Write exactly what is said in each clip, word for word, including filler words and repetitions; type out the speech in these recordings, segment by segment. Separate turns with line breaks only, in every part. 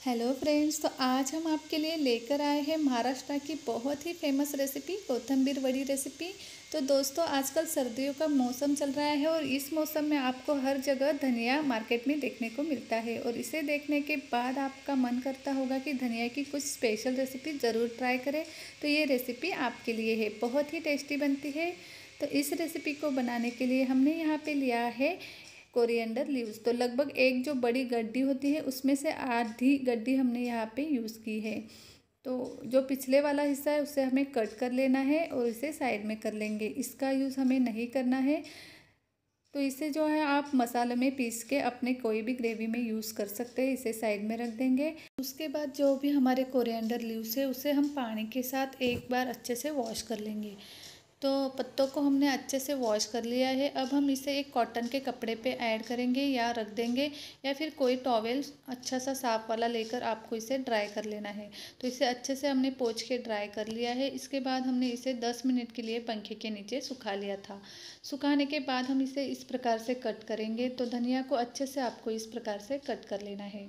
Hello friends, तो आज हम आपके लिए लेकर आए हैं महाराष्ट्र की बहुत ही फेमस रेसिपी कोथिंबीर वड़ी रेसिपी। तो दोस्तों, आजकल सर्दियों का मौसम चल रहा है और इस मौसम में आपको हर जगह धनिया मार्केट में देखने को मिलता है और इसे देखने के बाद आपका मन करता होगा कि धनिया की कुछ स्पेशल रेसिपी ज़रूर ट्राई करें। तो ये रेसिपी आपके लिए है, बहुत ही टेस्टी बनती है। तो इस रेसिपी को बनाने के लिए हमने यहाँ पे लिया है कोरिएंडर लीव्स। तो लगभग एक जो बड़ी गड्डी होती है उसमें से आधी गड्डी हमने यहाँ पे यूज़ की है। तो जो पिछले वाला हिस्सा है उसे हमें कट कर लेना है और इसे साइड में कर लेंगे, इसका यूज़ हमें नहीं करना है। तो इसे जो है आप मसाले में पीस के अपने कोई भी ग्रेवी में यूज़ कर सकते हैं। इसे साइड में रख देंगे। उसके बाद जो भी हमारे कोरिएंडर लीव्स है उसे हम पानी के साथ एक बार अच्छे से वॉश कर लेंगे। तो पत्तों को हमने अच्छे से वॉश कर लिया है। अब हम इसे एक कॉटन के कपड़े पे ऐड करेंगे या रख देंगे, या फिर कोई टॉवेल अच्छा सा साफ वाला लेकर आपको इसे ड्राई कर लेना है। तो इसे अच्छे से हमने पोंछ के ड्राई कर लिया है। इसके बाद हमने इसे दस मिनट के लिए पंखे के नीचे सुखा लिया था। सुखाने के बाद हम इसे इस प्रकार से कट करेंगे। तो धनिया को अच्छे से आपको इस प्रकार से कट कर लेना है।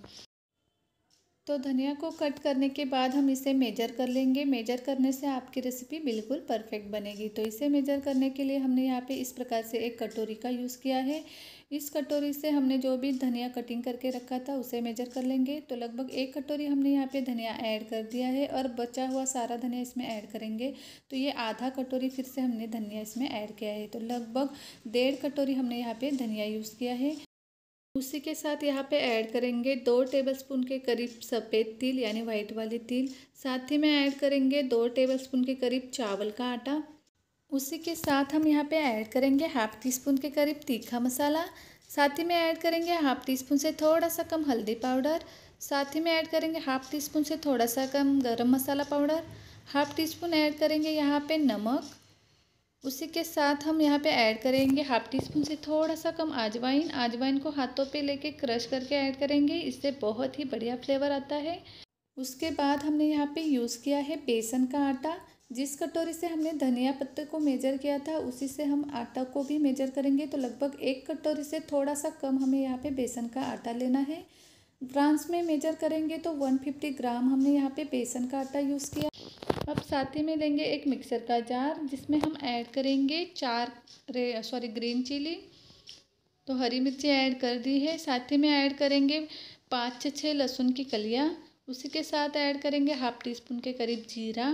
तो धनिया को कट करने के बाद हम इसे मेजर कर लेंगे। मेजर करने से आपकी रेसिपी बिल्कुल परफेक्ट बनेगी। तो इसे मेजर करने के लिए हमने यहाँ पे इस प्रकार से एक कटोरी का यूज़ किया है। इस कटोरी से हमने जो भी धनिया कटिंग करके रखा था उसे मेजर कर लेंगे। तो लगभग एक कटोरी हमने यहाँ पे धनिया ऐड कर दिया है और बचा हुआ सारा धनिया इसमें ऐड करेंगे। तो ये आधा कटोरी फिर से हमने धनिया इसमें ऐड किया है। तो लगभग डेढ़ कटोरी हमने यहाँ पे धनिया यूज़ किया है। उसी के साथ यहाँ पे ऐड करेंगे दो टेबलस्पून के करीब सफ़ेद तिल यानी वाइट वाले तिल। साथ ही में ऐड करेंगे दो टेबलस्पून के करीब चावल का आटा। उसी के साथ हम यहाँ पे ऐड करेंगे हाफ़ टी स्पून के करीब तीखा मसाला। साथ ही में ऐड करेंगे हाफ़ टी स्पून से थोड़ा सा कम हल्दी पाउडर। साथ ही में ऐड करेंगे हाफ़ टी स्पून से थोड़ा सा कम गरम मसाला powder. Half teaspoon add करेंगे यहाँ पे नमक। उसी के साथ हम यहाँ पे ऐड करेंगे हाफ़ टी स्पून से थोड़ा सा कम अजवाइन। अजवाइन को हाथों पे लेके क्रश करके ऐड करेंगे, इससे बहुत ही बढ़िया फ्लेवर आता है। उसके बाद हमने यहाँ पे यूज़ किया है बेसन का आटा। जिस कटोरी से हमने धनिया पत्ते को मेजर किया था उसी से हम आटा को भी मेजर करेंगे। तो लगभग एक कटोरी से थोड़ा सा कम हमें यहाँ पे बेसन का आटा लेना है। ग्राम्स में मेजर करेंगे तो एक सौ पचास ग्राम हमने यहाँ पे बेसन का आटा यूज़ किया। अब साथ ही में लेंगे एक मिक्सर का जार, जिसमें हम ऐड करेंगे चार रे सॉरी ग्रीन चिली। तो हरी मिर्ची ऐड कर दी है। साथ ही में ऐड करेंगे पाँच से छः लहसुन की कलियाँ। उसी के साथ ऐड करेंगे हाफ़ टी स्पून के करीब जीरा।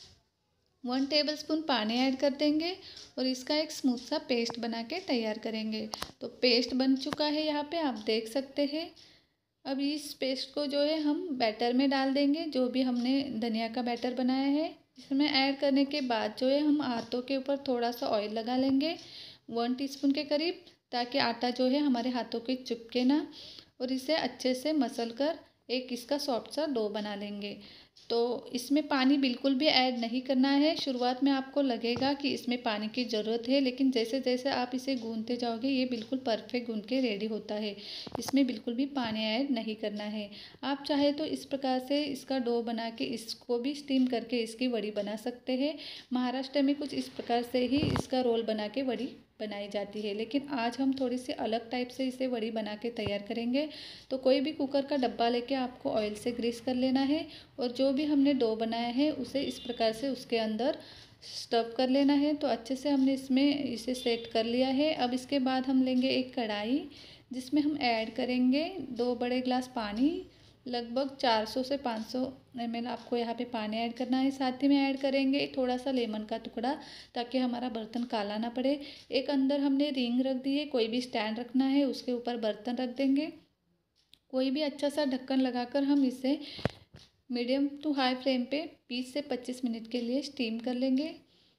वन टेबलस्पून पानी ऐड कर देंगे और इसका एक स्मूथ सा पेस्ट बना के तैयार करेंगे। तो पेस्ट बन चुका है, यहाँ पे आप देख सकते हैं। अब इस पेस्ट को जो है हम बैटर में डाल देंगे, जो भी हमने धनिया का बैटर बनाया है। इसमें ऐड करने के बाद जो है हम हाथों के ऊपर थोड़ा सा ऑयल लगा लेंगे वन टीस्पून के करीब, ताकि आटा जो है हमारे हाथों के चिपके ना, और इसे अच्छे से मसल कर एक इसका सॉफ्ट सा डो बना लेंगे। तो इसमें पानी बिल्कुल भी ऐड नहीं करना है। शुरुआत में आपको लगेगा कि इसमें पानी की ज़रूरत है, लेकिन जैसे जैसे आप इसे गूंथते जाओगे ये बिल्कुल परफेक्ट गूंथ के रेडी होता है। इसमें बिल्कुल भी पानी ऐड नहीं करना है। आप चाहे तो इस प्रकार से इसका डो बना के इसको भी स्टीम करके इसकी वड़ी बना सकते हैं। महाराष्ट्र में कुछ इस प्रकार से ही इसका रोल बना के वड़ी बनाई जाती है, लेकिन आज हम थोड़ी सी अलग टाइप से इसे वड़ी बना के तैयार करेंगे। तो कोई भी कुकर का डब्बा लेके आपको ऑयल से ग्रीस कर लेना है और जो भी हमने डो बनाया है उसे इस प्रकार से उसके अंदर स्टफ कर लेना है। तो अच्छे से हमने इसमें इसे सेट कर लिया है। अब इसके बाद हम लेंगे एक कढ़ाई, जिसमें हम ऐड करेंगे दो बड़े गिलास पानी। लगभग चार सौ से पाँच सौ एम एल आपको यहाँ पे पानी ऐड करना है। साथ ही में ऐड करेंगे थोड़ा सा लेमन का टुकड़ा, ताकि हमारा बर्तन काला ना पड़े। एक अंदर हमने रिंग रख दी है, कोई भी स्टैंड रखना है उसके ऊपर बर्तन रख देंगे। कोई भी अच्छा सा ढक्कन लगाकर हम इसे मीडियम टू हाई फ्लेम पे बीस से पच्चीस मिनट के लिए स्टीम कर लेंगे।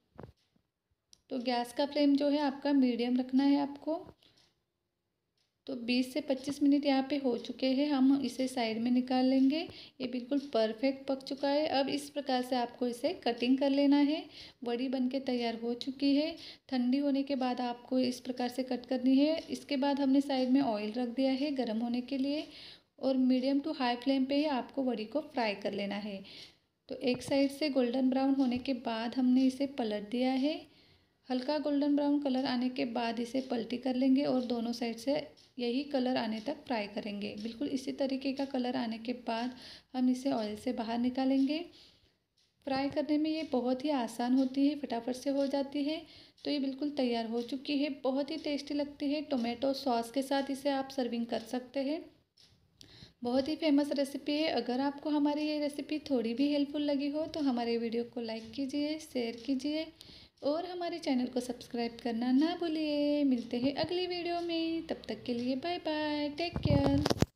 तो गैस का फ्लेम जो है आपका मीडियम रखना है आपको। तो बीस से पच्चीस मिनट यहाँ पे हो चुके हैं, हम इसे साइड में निकाल लेंगे। ये बिल्कुल परफेक्ट पक चुका है। अब इस प्रकार से आपको इसे कटिंग कर लेना है। वड़ी बनके तैयार हो चुकी है। ठंडी होने के बाद आपको इस प्रकार से कट करनी है। इसके बाद हमने साइड में ऑयल रख दिया है गर्म होने के लिए, और मीडियम टू हाई फ्लेम पे ही आपको वड़ी को फ्राई कर लेना है। तो एक साइड से गोल्डन ब्राउन होने के बाद हमने इसे पलट दिया है। हल्का गोल्डन ब्राउन कलर आने के बाद इसे पलटी कर लेंगे और दोनों साइड से यही कलर आने तक फ्राई करेंगे। बिल्कुल इसी तरीके का कलर आने के बाद हम इसे ऑयल से बाहर निकालेंगे। फ्राई करने में ये बहुत ही आसान होती है, फटाफट से हो जाती है। तो ये बिल्कुल तैयार हो चुकी है, बहुत ही टेस्टी लगती है। टोमेटो सॉस के साथ इसे आप सर्विंग कर सकते हैं। बहुत ही फेमस रेसिपी है। अगर आपको हमारी ये रेसिपी थोड़ी भी हेल्पफुल लगी हो तो हमारे वीडियो को लाइक कीजिए, शेयर कीजिए और हमारे चैनल को सब्सक्राइब करना ना भूलिए। मिलते हैं अगली वीडियो में, तब तक के लिए बाय बाय, टेक केयर।